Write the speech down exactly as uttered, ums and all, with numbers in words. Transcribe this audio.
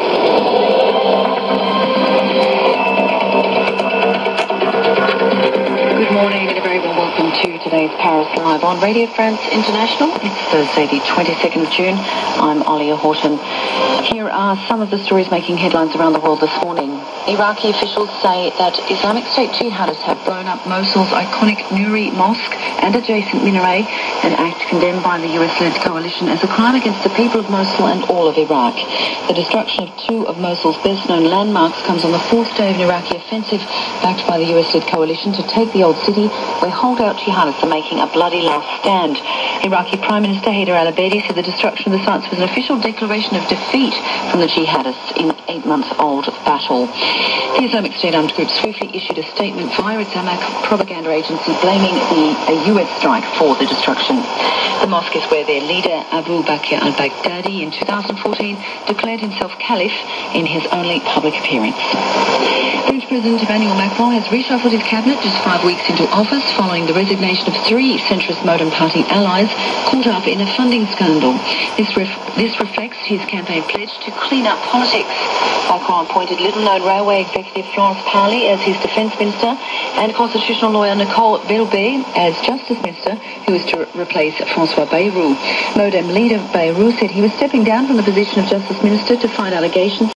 Good morning and a very warm welcome to today's Paris Live on Radio France International. It's Thursday the twenty-second of June. I'm Olia Horton. Here are some of the stories making headlines around the world this morning. Iraqi officials say that Islamic State jihadists have blown up Mosul's iconic Nuri Mosque and adjacent minaret, an act condemned by the U S-led coalition as a crime against the people of Mosul and all of Iraq. The destruction of two of Mosul's best-known landmarks comes on the fourth day of an Iraqi offensive backed by the U S-led coalition to take the old city, where holdout jihadists are making a bloody last stand. Iraqi Prime Minister Haider al-Abadi said the destruction of the sites was an official declaration of defeat from the jihadists in an eight-month-old battle. The Islamic State armed group swiftly issued a statement via its Amaq propaganda agency blaming the a U S strike for the destruction. The mosque is where their leader Abu Bakr al-Baghdadi in two thousand fourteen declared himself caliph in his only public appearance. French President Emmanuel Macron has reshuffled his cabinet just five weeks into office following the resignation of three centrist Modem Party allies caught up in a funding scandal. This, ref- this reflects his campaign pledge to clean up politics. Macron appointed little-known railway executive Florence Parly as his defence minister and constitutional lawyer Nicole Belloubet as justice minister, who is to replace François Bayrou. Modem leader Bayrou said he was stepping down from the position of justice minister to fight allegations